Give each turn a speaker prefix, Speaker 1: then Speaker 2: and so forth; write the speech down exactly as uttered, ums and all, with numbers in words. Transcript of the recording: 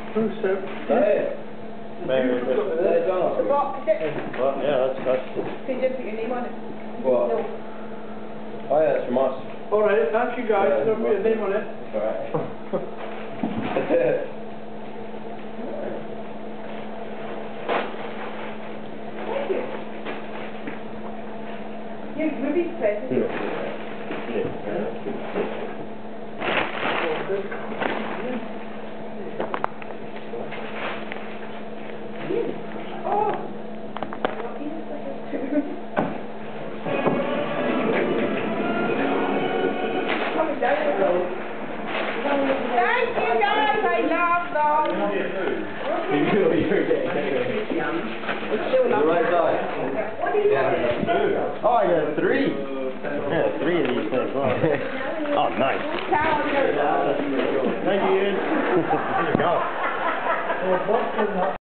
Speaker 1: Who's so?
Speaker 2: Hey.
Speaker 3: Maybe it's just...
Speaker 2: Hey, John.
Speaker 4: What?
Speaker 3: Well, yeah, that's... that's
Speaker 4: Can you just put your name on it?
Speaker 2: What?
Speaker 4: No.
Speaker 2: Oh yeah, it's from us.
Speaker 1: Alright, thank you guys.
Speaker 2: Yeah.
Speaker 1: Don't put your name on it.
Speaker 2: It's alright.
Speaker 4: Thank you. You're really present.
Speaker 3: Yeah.
Speaker 4: Oh! Coming down the road. Thank you guys, I love them.
Speaker 2: You know you're getting it.
Speaker 4: It's still
Speaker 2: The
Speaker 4: not
Speaker 2: right side.
Speaker 4: What do you
Speaker 2: Yeah.
Speaker 3: Oh, I got three. Yeah, three of these things. Wow. Oh, nice.
Speaker 4: Ciao,
Speaker 3: Thank you, Ian. There you go.